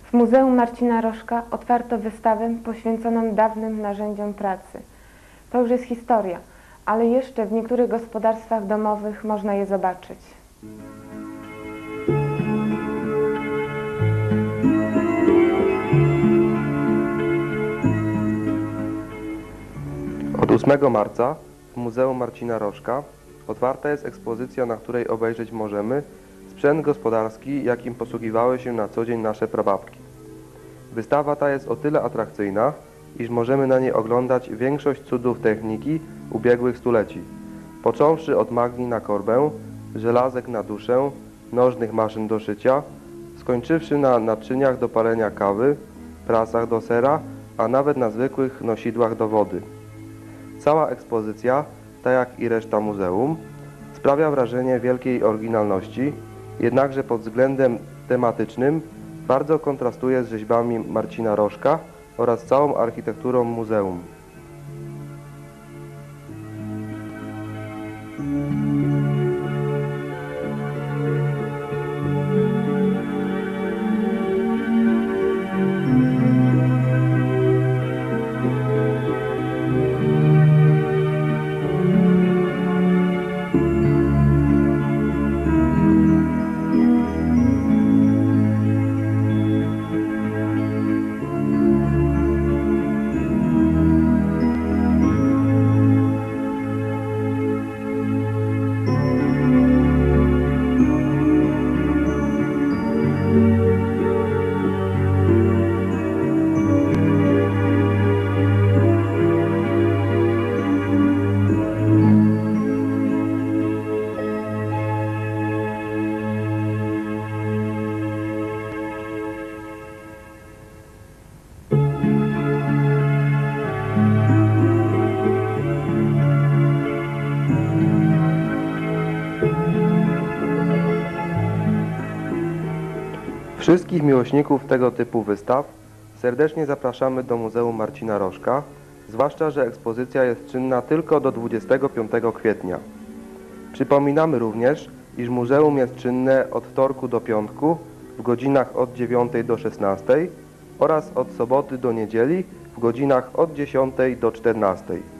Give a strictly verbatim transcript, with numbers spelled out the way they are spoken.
W Muzeum Marcina Rożka otwarto wystawę poświęconą dawnym narzędziom pracy. To już jest historia, ale jeszcze w niektórych gospodarstwach domowych można je zobaczyć. Od ósmego marca w Muzeum Marcina Rożka otwarta jest ekspozycja, na której obejrzeć możemy sprzęt gospodarski, jakim posługiwały się na co dzień nasze prababki. Wystawa ta jest o tyle atrakcyjna, iż możemy na niej oglądać większość cudów techniki ubiegłych stuleci, począwszy od magni na korbę, żelazek na duszę, nożnych maszyn do szycia, skończywszy na naczyniach do palenia kawy, prasach do sera, a nawet na zwykłych nosidłach do wody. Cała ekspozycja, tak jak i reszta muzeum, sprawia wrażenie wielkiej oryginalności, jednakże pod względem tematycznym bardzo kontrastuje z rzeźbami Marcina Rożka oraz całą architekturą muzeum. Wszystkich miłośników tego typu wystaw serdecznie zapraszamy do Muzeum Marcina Rożka, zwłaszcza że ekspozycja jest czynna tylko do dwudziestego piątego kwietnia. Przypominamy również, iż muzeum jest czynne od wtorku do piątku w godzinach od dziewiątej do szesnastej oraz od soboty do niedzieli w godzinach od dziesiątej do czternastej.